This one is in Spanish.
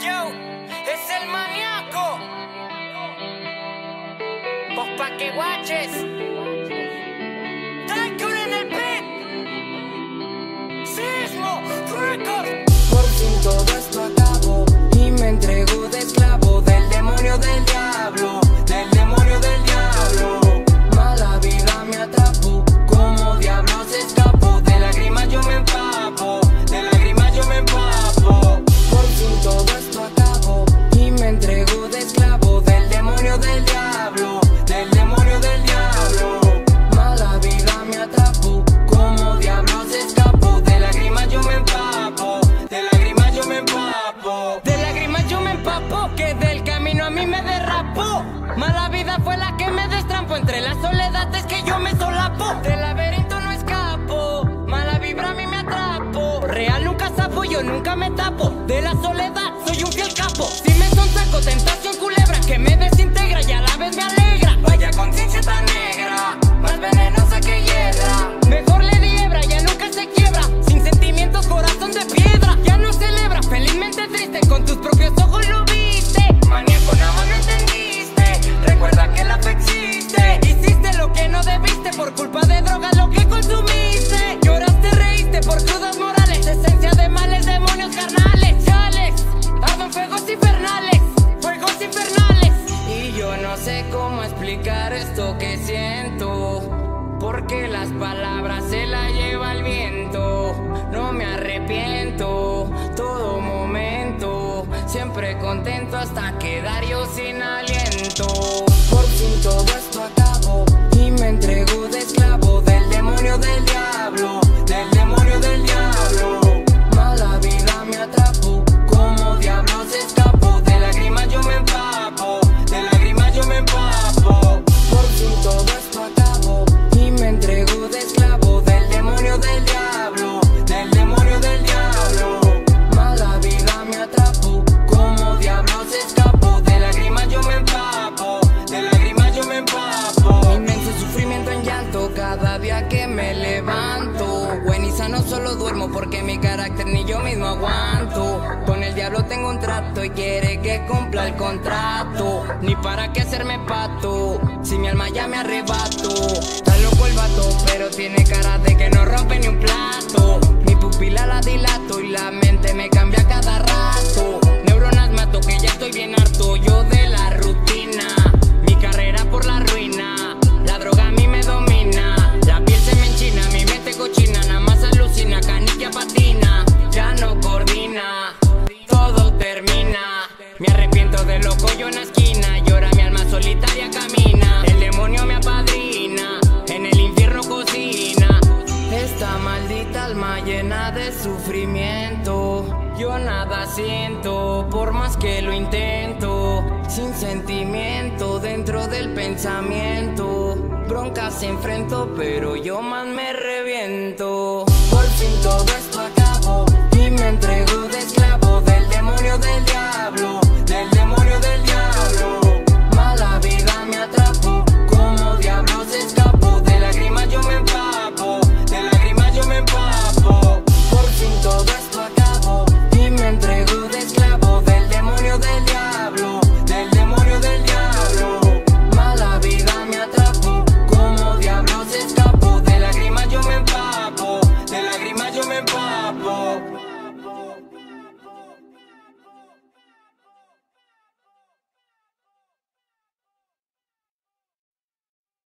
Yo, es el maníaco. Vos pa' que guaches. Tycoon en el beat. Sismo Records. Por fin todo esto acabó y me entrego de esclavo del demonio del diablo, del demonio del diablo. Mala vida me atrapó, como diablos escapo, de lágrimas yo me empapo, de lágrimas yo me empapo. Por fin todo esto acabó y me entrego de esclavo del demonio del diablo, del demonio del diablo. Mala vida me atrapó, como diablos escapo, de lágrimas yo me empapo, de lágrimas yo me empapo. De lágrimas yo me empapo, que del camino a mí me derrapó. Mala vida fue la que me destrampó, entre la soledad es que yo me solapo. Del laberinto no escapo, mala vibra a mí me atrapo. Real nunca sapo, yo nunca me tapo. De la soledad soy un fiel capo. Si me sonsaco, tentación culebra que me desintegra y a la vez me alegra. Vaya conciencia tan negra, más venenosa que hiedra. Mejor le di hebra, ya nunca se quiebra. Sin sentimientos, corazón de piedra. Ya no celebra, felizmente triste, con tus propios ojos lo viste. Maníaco, nada más no entendiste, recuerda que la fe existe. Hiciste lo que no debiste por culpa de drogas, lo que consumiste. Lloraste, reíste por crudas morales, esencia de males, demonios carnales. Chales, arden fuegos infernales, fuegos infernales. Y yo no sé cómo explicar esto que siento, porque las palabras se las lleva el viento. No me arrepiento, todo momento, siempre contento hasta quedar yo sin aliento. Por fin todo esto acabó y me entrego de esclavo del demonio del diablo, del demonio del diablo. Mala vida me atrapó, como diablos escapo, de lágrimas yo me empapo, de lágrimas yo me empapo. Por fin todo esto acabó y me entrego de esclavo del demonio del diablo, del demonio del diablo. Mala vida me atrapó, como diablos escapo, de lágrimas yo me empapo, de lágrimas yo me empapo. Inmenso sufrimiento en llanto cada día que me levanto. Buen y sano solo duermo porque mi carácter ni yo mismo aguanto. Con el diablo tengo un trato y quiere que cumpla el contrato. Ni para qué hacerme pato, si mi alma ya me arrebato. Está loco el vato, pero tiene cara de que no rompe ni un plato. Mi pupila la dilato y la mente me cambia cada rato. Neuronas mato que ya estoy bien harto yo de la rutina. Mi carrera por la ruina, la droga a mí me domina. La piel se me enchina, mi mente cochina, nada más alucina, caniquia patina. Ya no coordina, todo termina. Me arrepiento de loco yo en la esquina, llora mi alma solitaria camina. El demonio me apadrina, en el infierno cocina. Esta maldita alma llena de sufrimiento, yo nada siento, por más que lo intento. Sin sentimiento dentro del pensamiento, broncas enfrento, pero yo más me reviento. Por fin todo esto